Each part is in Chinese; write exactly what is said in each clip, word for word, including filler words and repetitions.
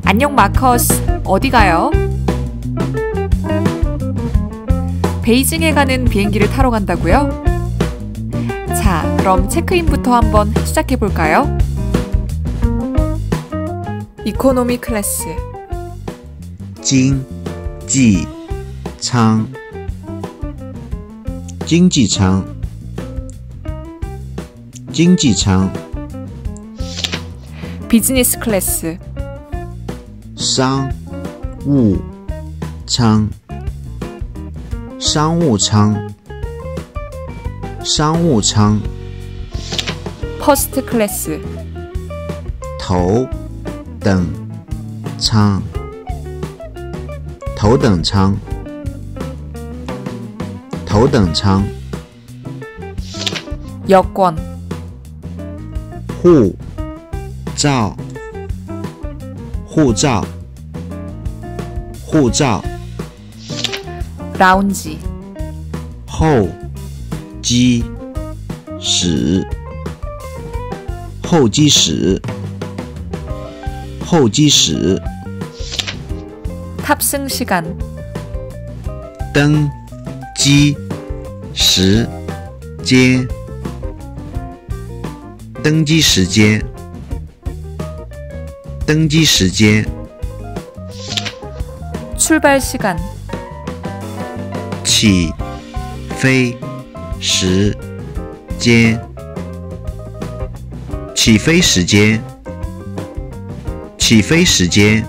안녕 마커스, 어디 가요? 베이징에 가는 비행기를 타러 간다고요? 자, 그럼 체크인부터 한번 시작해 볼까요? 이코노미 클래스. 经济舱经济舱经济舱 비즈니스 클래스. 商务舱商务舱商务舱 퍼스트 클래스. 头等舱头等舱头等舱 여권. 护照护照护照 라운지. 候机室候机室候机室 탑승 시간. 登机时间登机时间登机时间 출발 시간. 起飞时间起飞时间起飞时间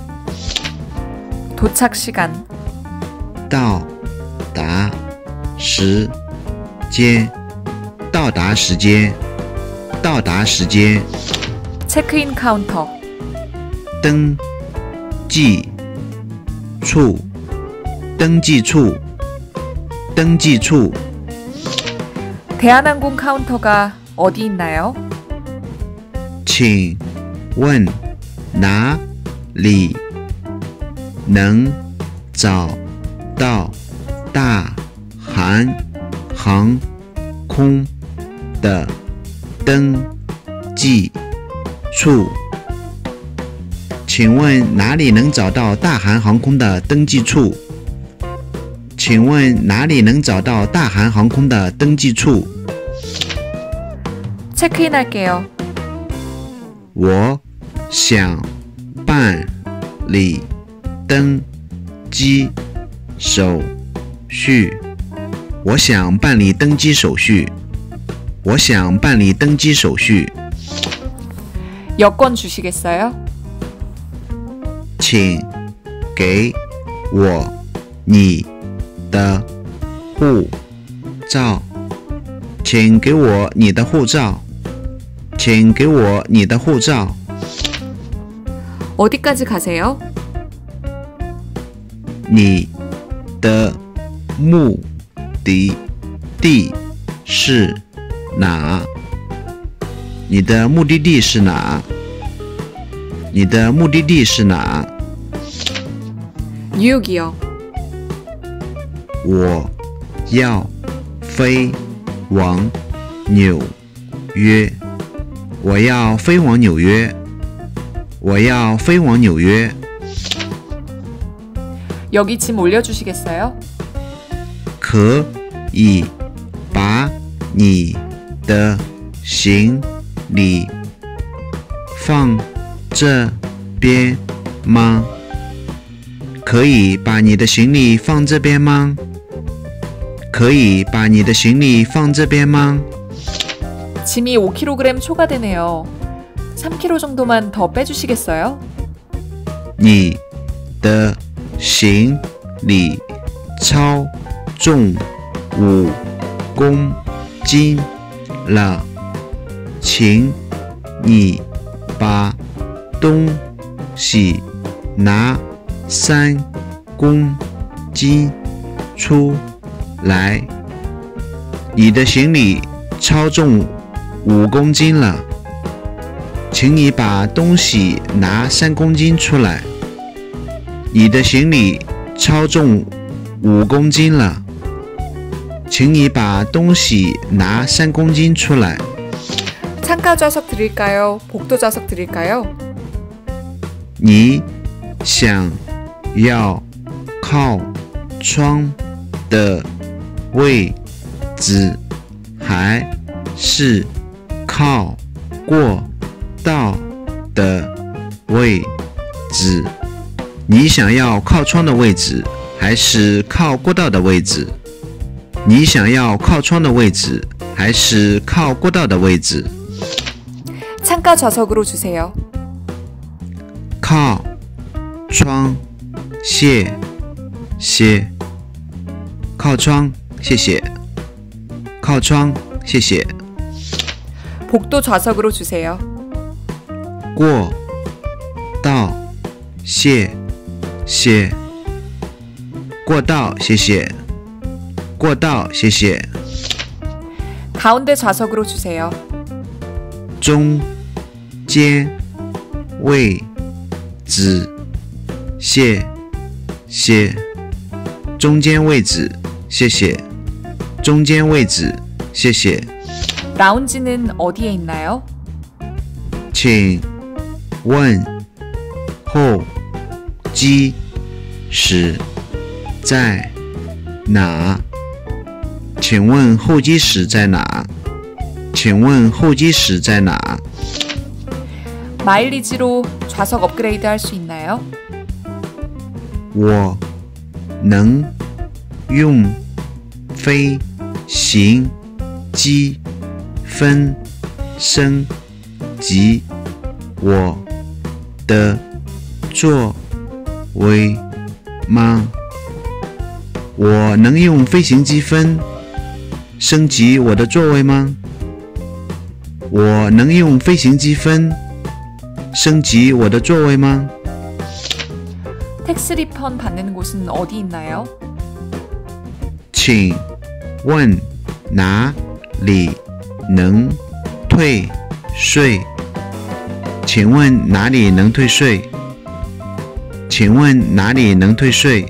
도착 시간. 到达时间到达时间到达时间 체크인 카운터. 登记处登记处登记处 대한항공 카운터가 어디 있나요? 请问哪里能找到大韩航空的登记处？请问哪里能找到大韩航空的登记处？请问哪里能找到大韩航空的登记处？ 체크인 할게요. 我想办理登机手续。我想办理登机手续。我想办理登机手续。 여권 주시겠어요? 请给我你的护照。请给我你的护照。请给我你的护照。 어디까지 가세요? 你的目的地是哪？你的目的地是哪？你的目的地是哪？ 뉴욕이요. 我要飞往纽约。我要飞往纽约。我要飞往纽约。 여기 짐 올려주시겠어요? 可以把你的行李放这边吗？可以把你的行李放这边吗？可以把你的行李放这边吗？ 짐이 오 킬로그램 초과되네요. 삼 킬로그램 정도만 더 빼주시겠어요? 你的行李超重五公斤了，请你把东西拿三公斤出来。你的行李超重五公斤了，请你把东西拿三公斤出来。你的行李超重五公斤了，请你把东西拿三公斤出来。 창가 좌석 드릴까요? 복도 좌석 드릴까요? 你想要靠窗的位置，还是靠过道的位置？你想要靠窗的位置，还是靠过道的位置？你想要靠窗的位置，还是靠过道的位置？ 창가 좌석으로 주세요. 靠窗，谢谢。靠窗，谢谢。靠窗，谢谢。 복도 좌석으로 주세요. 过道，谢谢。过道，谢谢。过道，谢谢。 가운데 좌석으로 주세요. 中间位置，谢谢。中间位置，谢谢。中间位置，谢谢。 라운지는 어디에 있나요? 请问候机室在哪？请问候机室在哪？请问候机室在哪？ 마일리지로 좌석 업그레이드 할 수 있나요? 我能用飞行积分升级我的座位吗？我能用飞行积分升级我的座位吗？我能用飞行积分升级我的座位吗？ 텍스 리펀 받는 곳은 어디 있나요? 请问哪里能退税？请问哪里能退税？请问哪里能退税？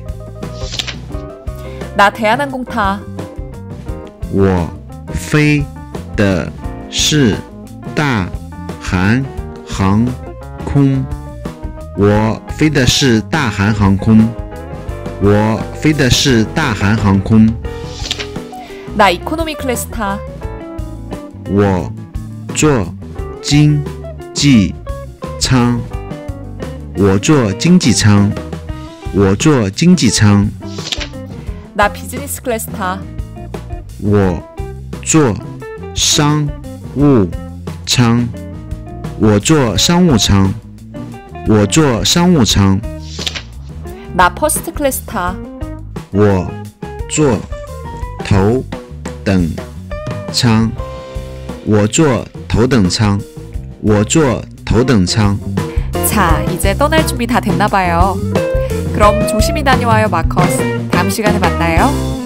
나 대한항공 타. 我飞的是大韩航空。我飞的是大韩航空。我飞的是大韩航空。 나 이코노미 클래스 타. 我坐经济舱。我坐经济舱。我坐经济舱。 나 비즈니스 클래스 타. 我坐商务舱。我坐商务舱。我坐商务舱。 나 퍼스트 클래스 타. 我坐头等舱。我坐头等舱。我坐头等舱。 자, 이제 떠날 준비 다 됐나 봐요. 그럼 조심히 다녀와요, 마커스. 다음 시간에 만나요.